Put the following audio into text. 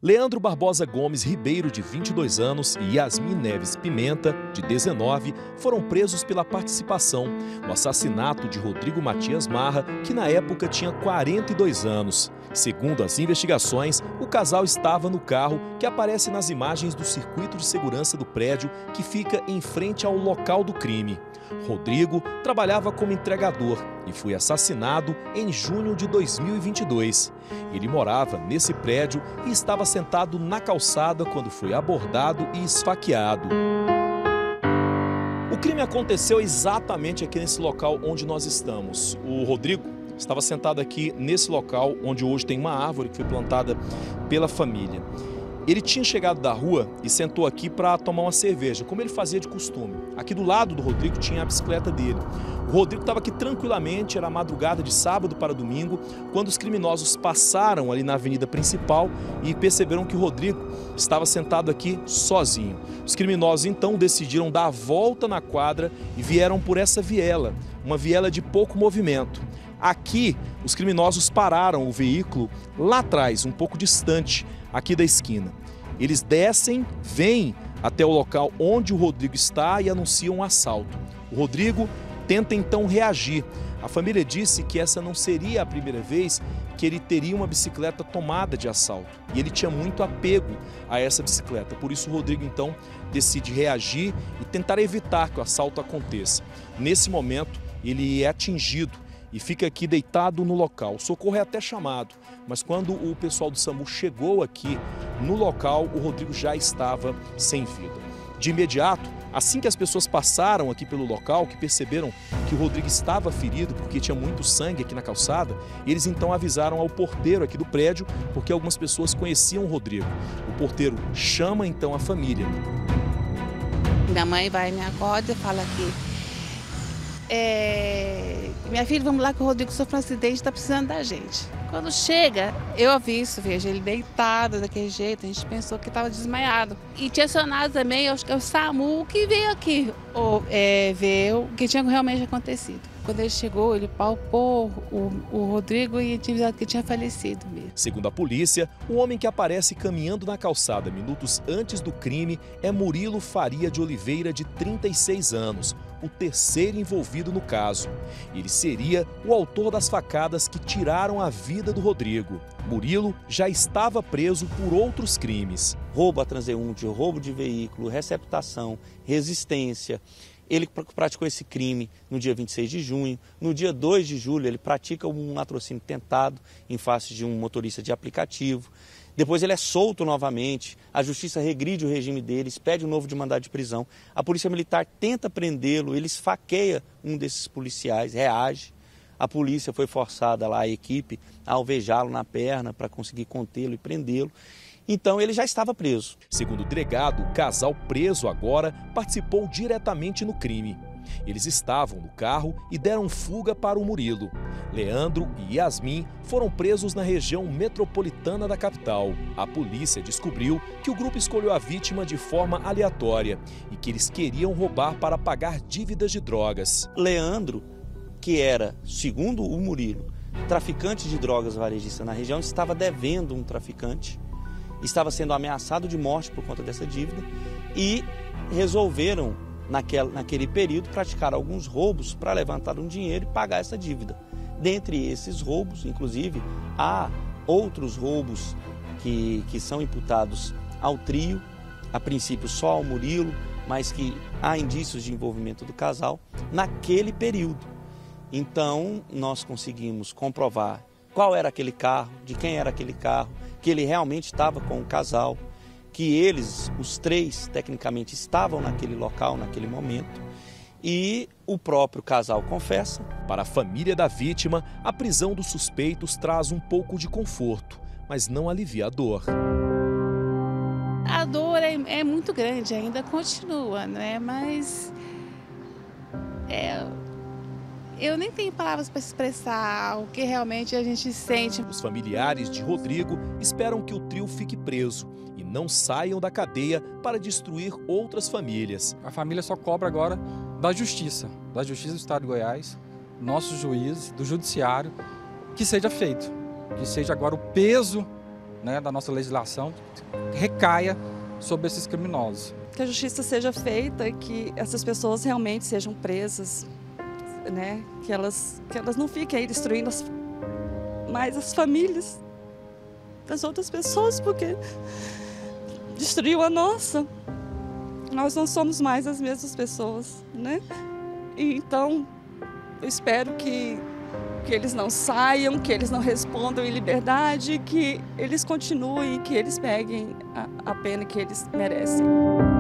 Leandro Barbosa Gomes Ribeiro, de 22 anos, e Yasmin Neves Pimenta, de 19, foram presos pela participação no assassinato de Rodrigo Matias Marra, que na época tinha 42 anos. Segundo as investigações, o casal estava no carro que aparece nas imagens do circuito de segurança do prédio que fica em frente ao local do crime. Rodrigo trabalhava como entregador e foi assassinado em junho de 2022. Ele morava nesse prédio e estava sentado na calçada quando foi abordado e esfaqueado. O crime aconteceu exatamente aqui nesse local onde nós estamos. O Rodrigo estava sentado aqui nesse local onde hoje tem uma árvore que foi plantada pela família. Ele tinha chegado da rua e sentou aqui para tomar uma cerveja, como ele fazia de costume. Aqui do lado do Rodrigo tinha a bicicleta dele. O Rodrigo estava aqui tranquilamente, era madrugada de sábado para domingo, quando os criminosos passaram ali na avenida principal e perceberam que o Rodrigo estava sentado aqui sozinho. Os criminosos então decidiram dar a volta na quadra e vieram por essa viela, uma viela de pouco movimento. Aqui, os criminosos pararam o veículo lá atrás, um pouco distante, aqui da esquina. Eles descem, vêm até o local onde o Rodrigo está e anunciam um assalto. O Rodrigo tenta então reagir. A família disse que essa não seria a primeira vez que ele teria uma bicicleta tomada de assalto. E ele tinha muito apego a essa bicicleta. Por isso o Rodrigo então decide reagir e tentar evitar que o assalto aconteça. Nesse momento, ele é atingido e fica aqui deitado no local. O socorro é até chamado, mas quando o pessoal do SAMU chegou aqui no local, o Rodrigo já estava sem vida. De imediato, assim que as pessoas passaram aqui pelo local, que perceberam que o Rodrigo estava ferido porque tinha muito sangue aqui na calçada, eles então avisaram ao porteiro aqui do prédio, porque algumas pessoas conheciam o Rodrigo. O porteiro chama então a família. Minha mãe vai me acorda e fala que minha filha, vamos lá que o Rodrigo sofreu um acidente, está precisando da gente. Quando chega, eu aviso, vejo ele deitado daquele jeito, a gente pensou que estava desmaiado. E tinha acionado também, acho que é o SAMU, que veio aqui ver o que tinha realmente acontecido. Quando ele chegou, ele palpou o Rodrigo e tinha avisado que tinha falecido mesmo. Segundo a polícia, o homem que aparece caminhando na calçada minutos antes do crime é Murilo Faria de Oliveira, de 36 anos, o terceiro envolvido no caso. Ele seria o autor das facadas que tiraram a vida do Rodrigo. Murilo já estava preso por outros crimes. Roubo a transeunte, roubo de veículo, receptação, resistência. Ele praticou esse crime no dia 26 de junho. No dia 2 de julho, ele pratica um latrocínio tentado em face de um motorista de aplicativo. Depois ele é solto novamente, a justiça regride o regime dele, pede um novo de mandado de prisão. A polícia militar tenta prendê-lo, ele esfaqueia um desses policiais, reage. A polícia foi forçada lá, a equipe, a alvejá-lo na perna para conseguir contê-lo e prendê-lo. Então ele já estava preso. Segundo o delegado, o casal preso agora participou diretamente no crime. Eles estavam no carro e deram fuga para o Murilo. Leandro e Yasmin foram presos na região metropolitana da capital. A polícia descobriu que o grupo escolheu a vítima de forma aleatória e que eles queriam roubar para pagar dívidas de drogas. Leandro, que era, segundo o Murilo, traficante de drogas varejista na região, estava devendo um traficante, estava sendo ameaçado de morte por conta dessa dívida e resolveram, naquele período, praticar alguns roubos para levantar um dinheiro e pagar essa dívida. Dentre esses roubos, inclusive, há outros roubos que são imputados ao trio, a princípio só ao Murilo, mas que há indícios de envolvimento do casal naquele período. Então, nós conseguimos comprovar qual era aquele carro, de quem era aquele carro, que ele realmente estava com o casal, que eles, os três, tecnicamente estavam naquele local, naquele momento, e o próprio casal confessa. Para a família da vítima, a prisão dos suspeitos traz um pouco de conforto, mas não alivia a dor. A dor é muito grande, ainda continua, né? Mas eu nem tenho palavras para expressar o que realmente a gente sente. Os familiares de Rodrigo esperam que o trio fique preso e não saiam da cadeia para destruir outras famílias. A família só cobra agora da Justiça do Estado de Goiás, nossos juízes, do Judiciário, que seja feito, que seja agora o peso né, da nossa legislação recaia sobre esses criminosos. Que a justiça seja feita e que essas pessoas realmente sejam presas, né? Que elas não fiquem aí destruindo mais as famílias das outras pessoas, porque destruiu a nossa. Nós não somos mais as mesmas pessoas, né? E então, eu espero que eles não saiam, que eles não respondam em liberdade, que eles continuem, que eles peguem a pena que eles merecem.